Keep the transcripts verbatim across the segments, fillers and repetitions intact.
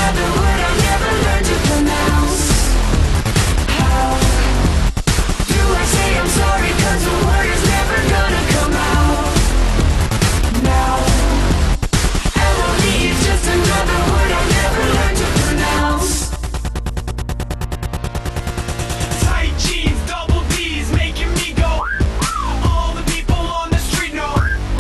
another word I'll never learn to pronounce. How do I say I'm sorry, cause the word is never gonna come out. Now L O V E is just another word I'll never learn to pronounce. Tight jeans, double D's, making me go. All the people on the street know.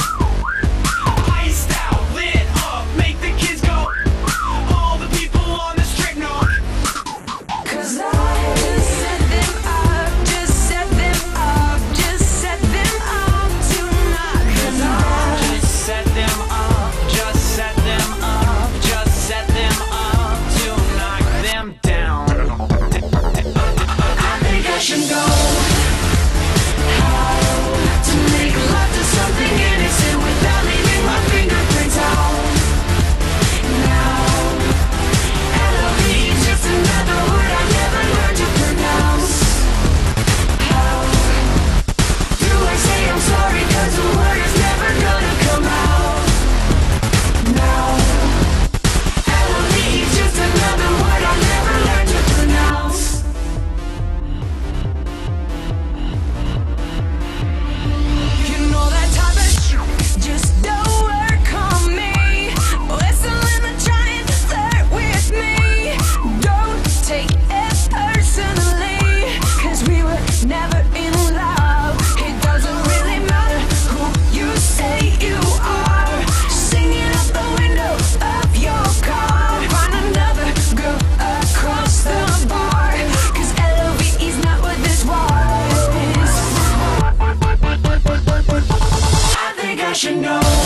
Iced out, lit up, make the kids go. All the people on the street know. Cause I just set them up, just set them up, just set them up tonight. Cause I Just set them up, just set them up, just set them up to knock them down. I think I should know how to make love to something innocent without leaving my fingerprints out. Now L O V E is just another word I never learned to pronounce. How do I say I'm sorry, cause the word is never gonna come out. Now L O V E is just another word I'll never learn to pronounce. You know that type of shit just don't work on me. Whistling and trying to flirt with me. Don't take it personally, cause we were never in love. It doesn't really matter who you say you are. Singing out the window of your car. Find another girl across the bar, cause L O V E is not what this was. I think I should know